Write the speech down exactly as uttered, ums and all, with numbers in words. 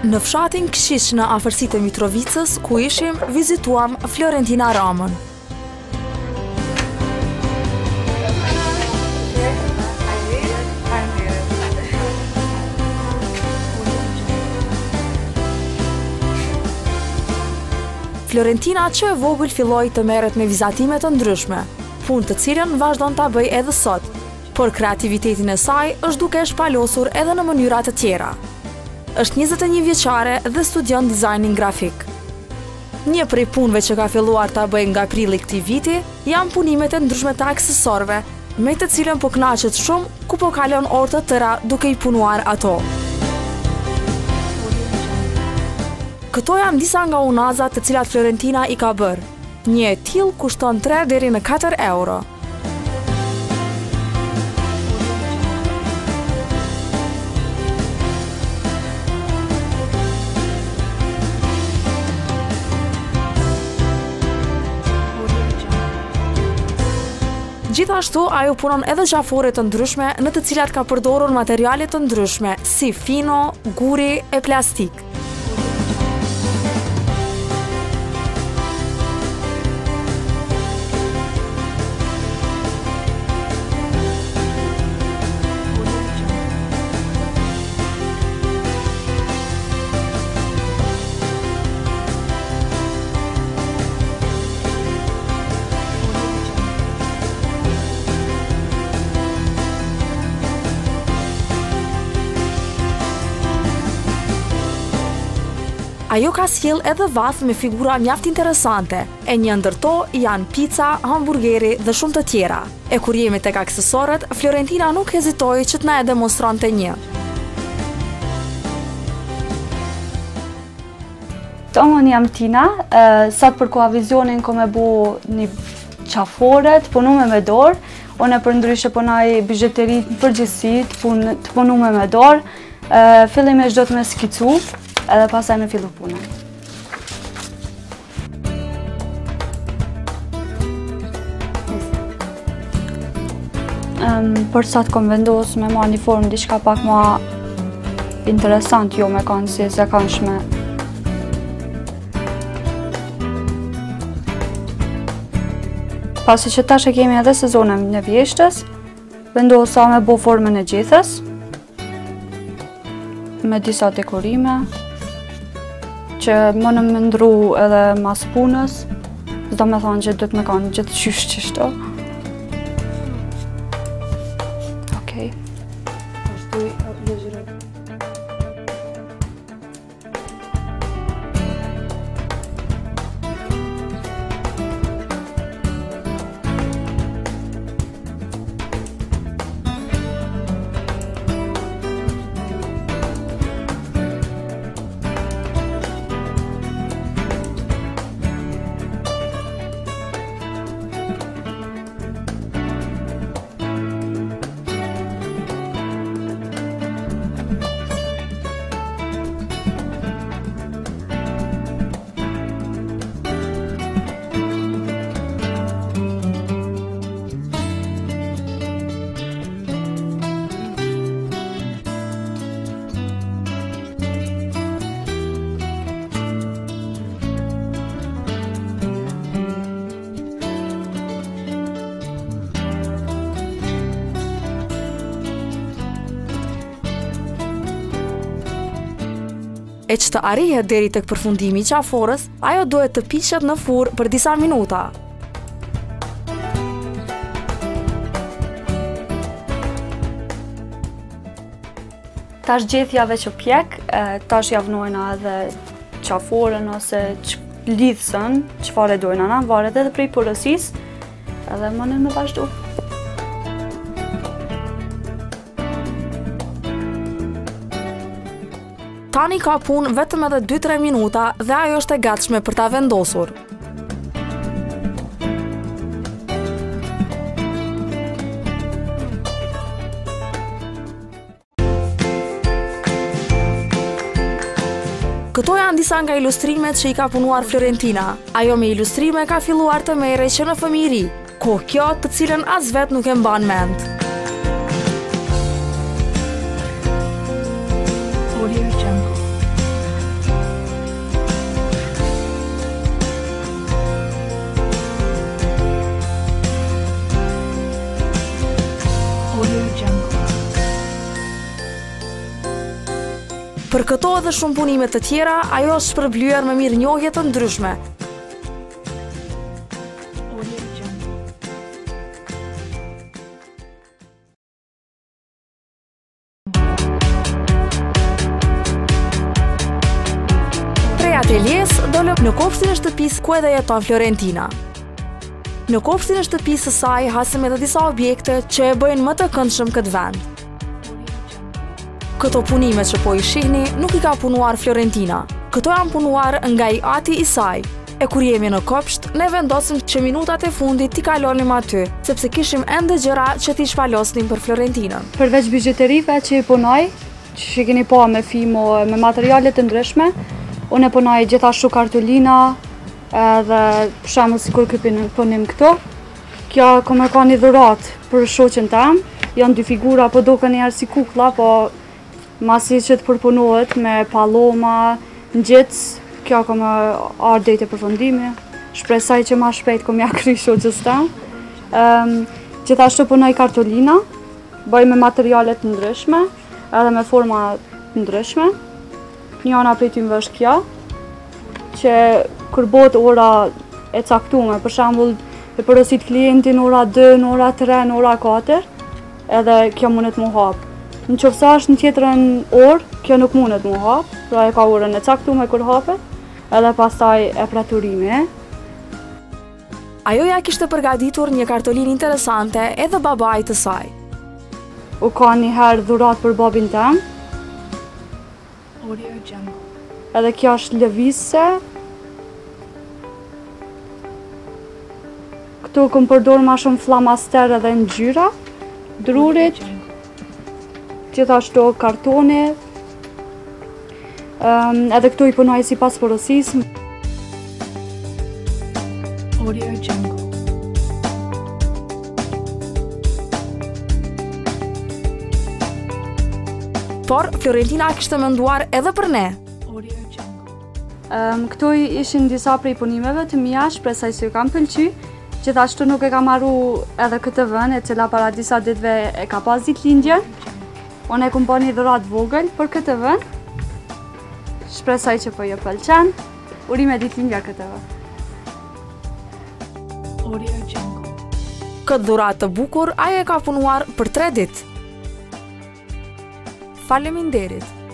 Në fshatin Kshish në afërsitë e Mitrovicës, ku ishim, vizituam Florentina Ramën. Florentina që e vogël filloi të merret me vizatime të ndryshme, punë të cilën vazhdon ta bëj edhe sot, por kreativitetin e saj është duke e shpalosur edhe në mënyra të tjera. Është njëzet e një vjeçare dhe studion dizajnin grafik. Një prej punëve që ka filluar ta bëj nga prilli këtij viti janë punimet e ndryshme të aksesorëve, me të cilën po kënaqet shumë ku po kalon orë të tëra duke i punuar ato. Këto janë disa nga unazat të cilat Florentina i ka bërë. Një e tillë kushton tre deri në katër euro. Gjithashtu, ajo punon edhe gjafore të ndryshme në të cilat ka përdorur materiale të ndryshme, si fino, guri e plastik. Ajo ka sjell edhe vath me figura mjaft interesante, e një ndër to janë pica, hamburgeri dhe shumë të tjera. E kur jemi tek aksesorët, Florentina nuk hezitoi që të na e demonstronte një. Unë jam Tina, sot për koavizionin kom e bu një qaforet, punume me dorë, unë e për ndryshe punaj bizheterit në përgjithësi, të punume me dorë, fillim e çdo të me skicu, edhe pasaj me fillu punën. Um, për sa të kom vendos me ma një formë diçka pak ma interesant, jo me kanë si se kanë shme. Pasi që tash e kemi edhe sezonën në vjeshtës, vendosa me bo formën e gjithës, me disa dekorime, që më në më ndru edhe mas punës, zdo me thonë që dhëtë me kanë gjithë qysh qështo. Okej. E që të arrihet deri tek përfundimi i qaforës, ajo duhet të piqet në furrë për disa minuta. Tash gjethja veç o pjek, tash javnojna edhe qaforën ose lidhësën, çfarë dojna na, varet edhe prej porosisë, edhe mënen me vazhdu. Tani ka punë vetëm edhe dy tre minuta dhe ajo është e gatshme për ta vendosur. Këto janë disa nga ilustrimet që i ka punuar Florentina. Ajo me ilustrime ka filluar të merrej që në fëmijëri, ko kjo të cilën as vet nuk e mban mend. Audio Jungle. Për këto edhe shumë punime të tjera, ajo është shpërblyer me mirënjohje të ndryshme. Prej ateljes dolëm në kopshtin e shtëpisë ku edhe jeton Florentina. Në kopshtin e shtëpisë së saj hasëm edhe disa objekte që e bëjnë më të këndshëm këtë vend. Këto punime që po i shihni nuk i ka punuar Florentina. Këto janë punuar nga i ati i saj. E kur jemi në kopsht, ne vendosim që minutat e fundit t'i kalonim aty, sepse kishim ende gjëra që t'i shpalosnim për Florentinën. Përveç bizhuterive që i punoj, që i keni pa me fimo, me materialet të ndryshme, unë e punoj gjithashtu kartolina, edhe për shembull sikur ky punim këto. Kjo kom e ka një dhurat për shoqen tam, janë dy figura, po duken njerë si kuklla, po masi që të përpunohet me palloma, ngjitës, kjo kom e ardhur deri te përfundimi. Shpresoj që më shpejt kom ja kry shoqës tam. Um, gjithashtu punoj kartolina, bëj me materiale të ndryshme, edhe me forma të ndryshme. Njëna prej tyre është kjo, që kur bëhet ora e caktuar, për shembull, e porosit klientin ora dy, në ora tre, në ora katër, edhe kjo mundet mu hap. Në qoftë është në tjetrën orë, kjo nuk mundet mu hap, pra e ka orën e caktuar kur hapet, edhe pastaj e preturimi. Ajo ja kishte përgatitur një kartolinë interesante edhe babait të saj. U ka një herë dhurat për babin tem. Edhe kjo është lëvizse. Këtu këm përdor ma shumë flamaster edhe ngjyra, drurit, gjithashtu kartoni, um, edhe këtu i punoj si pas porosisë. Por Florentina kishte menduar edhe për ne. Um, këtu ishin disa prej punimeve të mia, shpresoj se ju kam pëlqy. Gjithashtu nuk e kam marru edhe këtë vend, e cila para disa ditëve e ka pas ditëlindjen. Unë e kom bërë një dhuratë vogël për këtë vend. Shpresoj që po ju pëlqen. Urime ditëlindja këtëve. Këtë dhuratë të bukur ajo e ka punuar për tre ditë. Faleminderit.